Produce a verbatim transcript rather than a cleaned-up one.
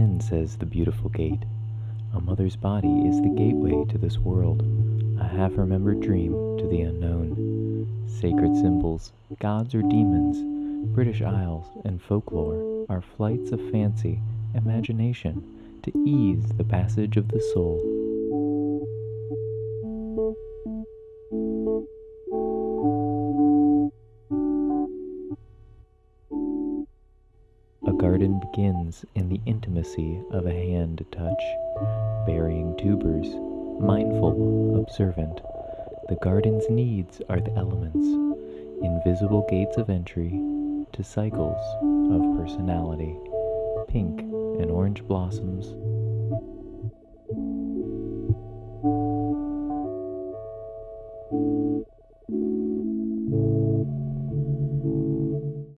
in, says the beautiful gate. A mother's body is the gateway to this world, a half-remembered dream to the unknown. Sacred symbols, gods or demons, British Isles, and folklore are flights of fancy, imagination, to ease the passage of the soul. A garden begins in the intimacy of a hand touch, burying tubers, mindful, observant. The garden's needs are the elements, invisible gates of entry to cycles of personality, pink and orange blossoms.